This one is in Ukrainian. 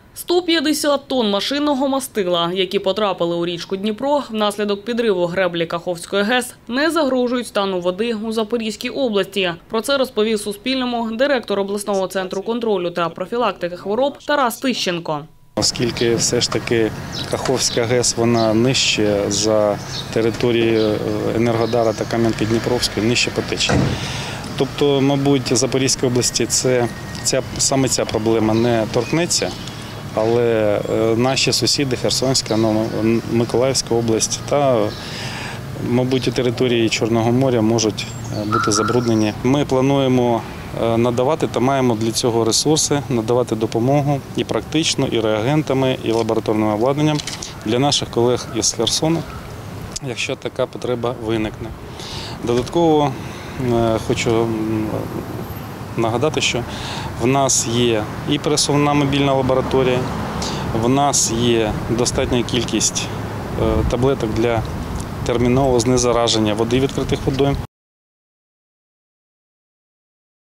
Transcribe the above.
150 тонн машинного мастила, які потрапили у річку Дніпро внаслідок підриву греблі Каховської ГЕС, не загрожують стану води у Запорізькій області. Про це розповів Суспільному директор обласного центру контролю та профілактики хвороб Тарас Тищенко. Оскільки все ж таки Каховська ГЕС, вона нижче за територією Енергодара та Кам'янки-Дніпровської, нижче по течії. Тобто, мабуть, Запорізькій області саме ця проблема не торкнеться, але наші сусіди, Херсонська, Миколаївська область та, мабуть, і території Чорного моря можуть бути забруднені. Ми плануємо надавати та маємо для цього ресурси, надавати допомогу і практично, і реагентами, і лабораторним обладнанням для наших колег із Херсону, якщо така потреба виникне. Додатково хочу нагадати, що в нас є і пересувна мобільна лабораторія, в нас є достатня кількість таблеток для термінового знезараження води відкритих водойм.